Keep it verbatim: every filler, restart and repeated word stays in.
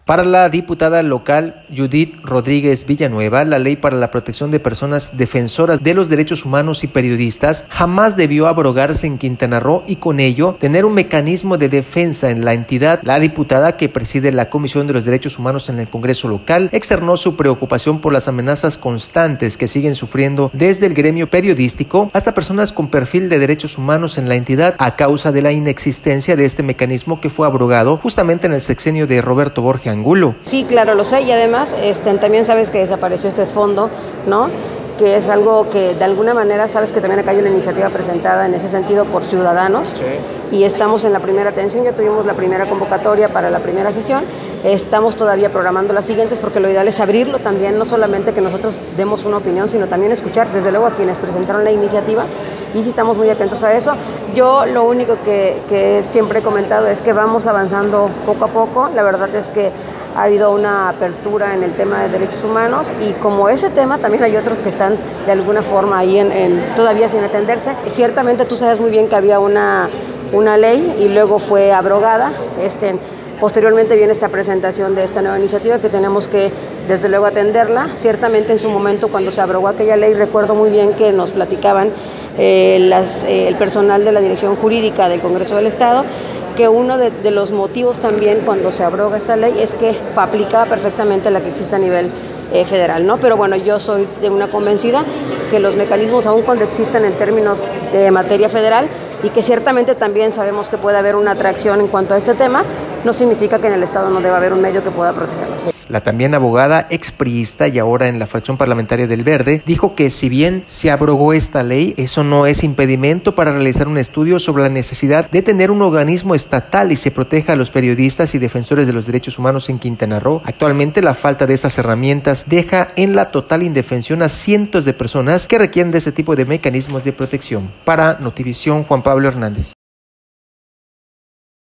Para la diputada local Judith Rodríguez Villanueva, la ley para la protección de personas defensoras de los derechos humanos y periodistas jamás debió abrogarse en Quintana Roo y con ello tener un mecanismo de defensa en la entidad. La diputada, que preside la Comisión de los Derechos Humanos en el Congreso local, externó su preocupación por las amenazas constantes que siguen sufriendo desde el gremio periodístico hasta personas con perfil de derechos humanos en la entidad a causa de la inexistencia de este mecanismo que fue abrogado justamente en el sexenio de Roberto Borges Angulo. Sí, claro, lo sé, y además este, también sabes que desapareció este fondo, ¿no? Que es algo que de alguna manera sabes que también acá hay una iniciativa presentada en ese sentido por ciudadanos. Sí. Y estamos en la primera atención, ya tuvimos la primera convocatoria para la primera sesión, estamos todavía programando las siguientes porque lo ideal es abrirlo también, no solamente que nosotros demos una opinión, sino también escuchar desde luego a quienes presentaron la iniciativa, y sí estamos muy atentos a eso. Yo lo único que, que siempre he comentado es que vamos avanzando poco a poco. La verdad es que ha habido una apertura en el tema de derechos humanos, y como ese tema también hay otros que están de alguna forma ahí en, en, todavía sin atenderse. Ciertamente tú sabes muy bien que había una, una ley y luego fue abrogada. Este, posteriormente viene esta presentación de esta nueva iniciativa que tenemos que desde luego atenderla. Ciertamente en su momento, cuando se abrogó aquella ley, recuerdo muy bien que nos platicaban eh, las, eh, el personal de la Dirección Jurídica del Congreso del Estado, que uno de, de los motivos también cuando se abroga esta ley es que aplicaba perfectamente la que existe a nivel eh, federal, ¿no? Pero bueno, yo soy de una convencida que los mecanismos, aun cuando existen en términos de materia federal, y que ciertamente también sabemos que puede haber una atracción en cuanto a este tema, no significa que en el Estado no deba haber un medio que pueda protegerlos. La también abogada expriista y ahora en la fracción parlamentaria del Verde dijo que si bien se abrogó esta ley, eso no es impedimento para realizar un estudio sobre la necesidad de tener un organismo estatal y se proteja a los periodistas y defensores de los derechos humanos en Quintana Roo. Actualmente la falta de estas herramientas deja en la total indefensión a cientos de personas que requieren de este tipo de mecanismos de protección. Para Notivisión, Juan Pablo Hernández.